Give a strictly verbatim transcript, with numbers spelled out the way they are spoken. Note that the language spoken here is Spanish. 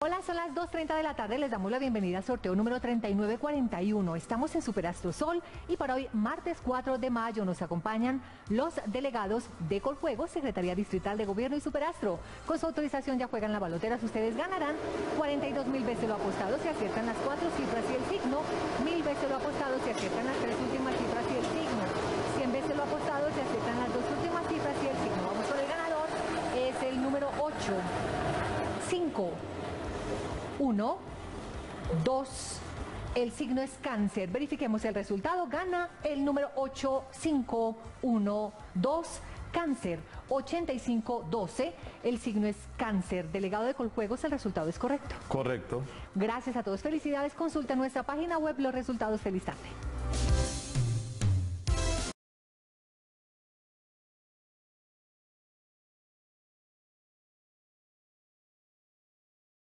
Hola, son las dos treinta de la tarde, les damos la bienvenida al sorteo número treinta y nueve cuarenta y uno. Estamos en Superastro Sol y para hoy, martes cuatro de mayo, nos acompañan los delegados de Coljuegos, Secretaría Distrital de Gobierno y Superastro. Con su autorización ya juegan la baloteras, ustedes ganarán cuarenta y dos mil veces lo apostado si aciertan las cuatro cifras y el signo, mil veces lo apostado si aciertan las tres últimas cifras y el signo, cien veces lo apostado si aciertan las dos últimas cifras y el signo. Vamos con el ganador, es el número ocho, cinco, uno, dos, el signo es cáncer. Verifiquemos el resultado. Gana el número ocho cinco uno dos, cáncer, ochenta y cinco doce. El signo es cáncer. Delegado de Coljuegos, el resultado es correcto. Correcto. Gracias a todos. Felicidades. Consulta nuestra página web los resultados. Feliz tarde.